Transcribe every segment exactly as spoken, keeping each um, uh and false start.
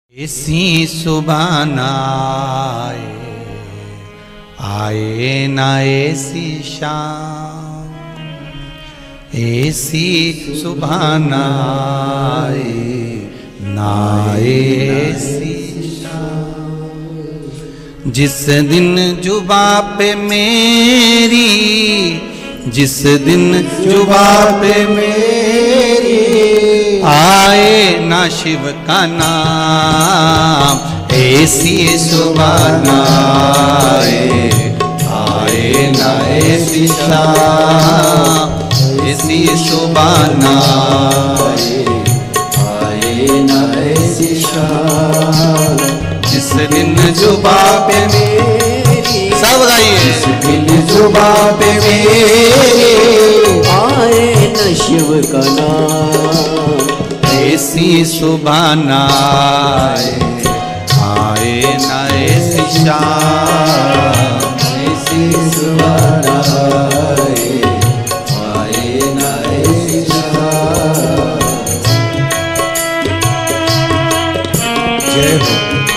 ऐसी सुबह न आए, आए न ऐसी शाम, ऐसी सुबह न आए, न आए ऐसी शाम। जिस दिन जुबा पे मेरी, जिस दिन जुबा पे मेरी आए ना शिव का नाम, ऐसी सुबह न आए, आए ना ऐसी शाम, ऐसी सुबह न आए, आए ना ऐसी शाम। जिस दिन जुबा पे मेरी, सब बताइए, जिस दिन जुबा पे मेरी आए न शिव का नाम, ऐसी सुबह न आए, आए न ऐसी शाम, ऐसी सुबह न आए, आए न ऐसी शाम। जय हो।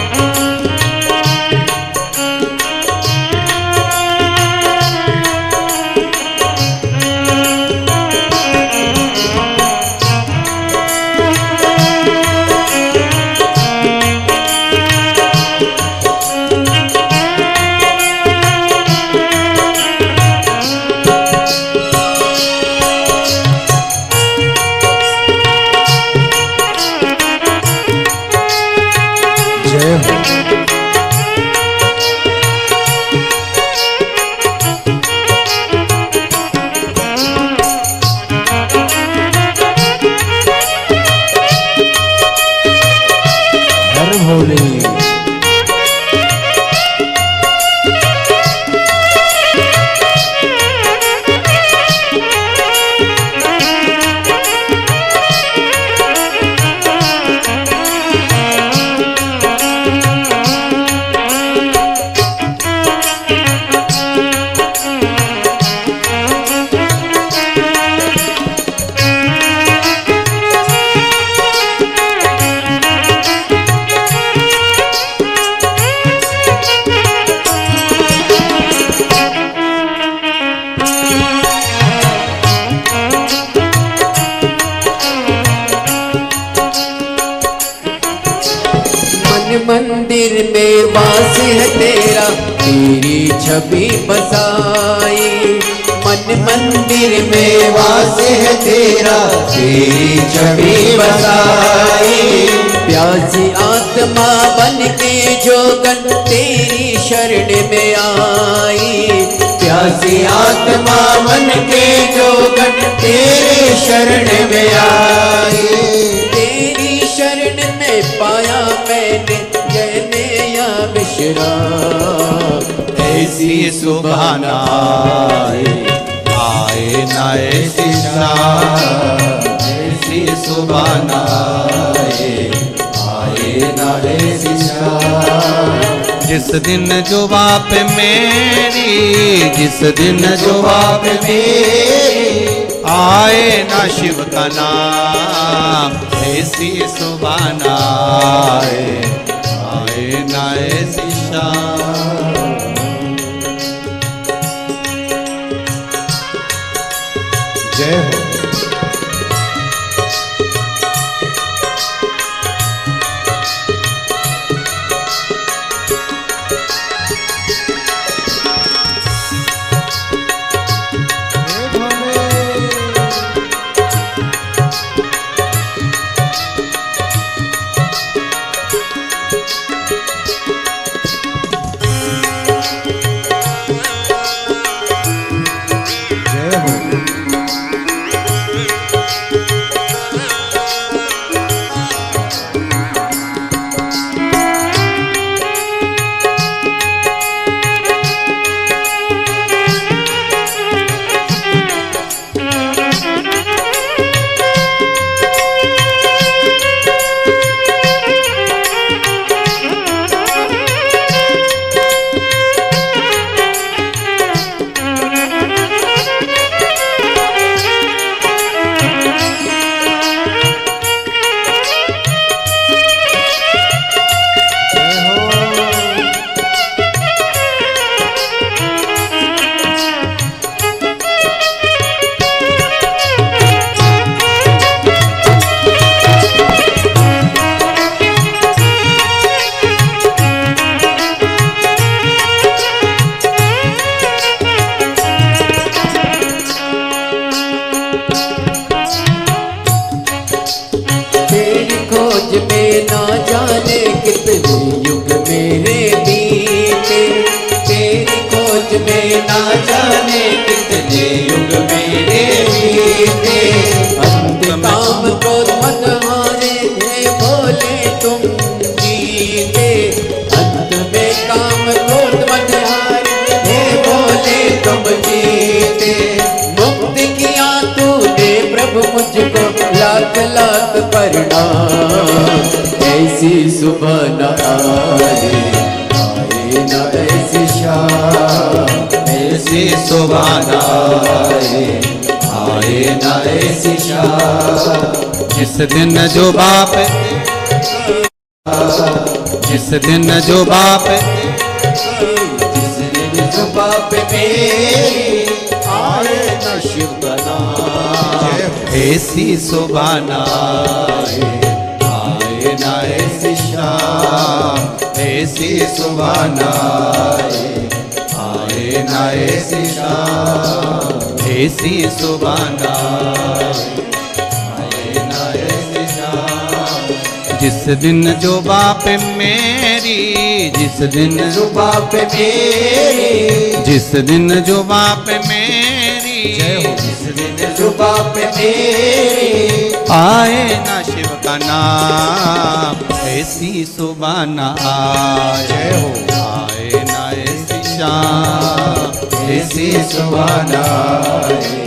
मंदिर में वास है तेरा, तेरी छवि बसाई। मन मंदिर में वास है तेरा, तेरी छवि बसाई। प्यासी आत्मा बन के जोगन तेरी शरण में आई, प्यासी आत्मा बन के जोगन तेरी शरण में आई। तेरी शरण में पाया मैंने जैने या विश्राम, ऐसी सुबह न आए, आए न ऐसी शाम, ऐसी सुबह न आए, आए न ऐसी शाम। जिस दिन जुबा पे मेरी, जिस दिन जुबा पे मेरी आए ना शिव का नाम, ऐसी सुबह न आए, आए ना ऐसी शाम। जय हो। सुबह न आए, आए न ऐसी शाम, ऐसी सुबह न आए, आए न ऐसी शाम। जिस दिन जो बाप, जिस दिन जो बाप, जिस दिन जो बाप मेरे आए न शिव का नाम, ऐसी सुबह न आए, आए न ऐसी शाम, ऐसी सुबह न आए, आए न ऐसी शाम, ऐसी सुबह न आए, आए न ऐसी शाम। जिस दिन जो बाप मेरी, जिस दिन जो बाप मेरे, जिस दिन जो बाप मेरी, जिस दिन जो बाप मेरे आए ना शिव का नाम, ऐसी सुबह न आए, आए ना ऐसी शाम, ऐसी सुबह न आए,